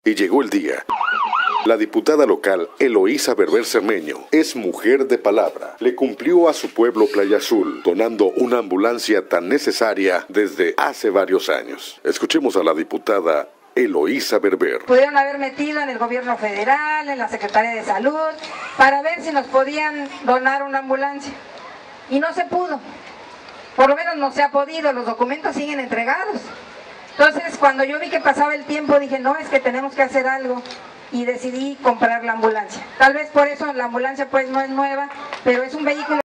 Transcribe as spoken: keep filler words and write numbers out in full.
Y llegó el día. La diputada local Eloísa Berber Cermeño es mujer de palabra. Le cumplió a su pueblo Playa Azul, donando una ambulancia tan necesaria desde hace varios años. Escuchemos a la diputada Eloísa Berber. Pudieron haber metido en el gobierno federal, en la Secretaría de Salud, para ver si nos podían donar una ambulancia. Y no se pudo. Por lo menos no se ha podido, los documentos siguen entregados. Entonces, cuando yo vi que pasaba el tiempo, dije, no, es que tenemos que hacer algo. Y decidí comprar la ambulancia. Tal vez por eso la ambulancia pues no es nueva, pero es un vehículo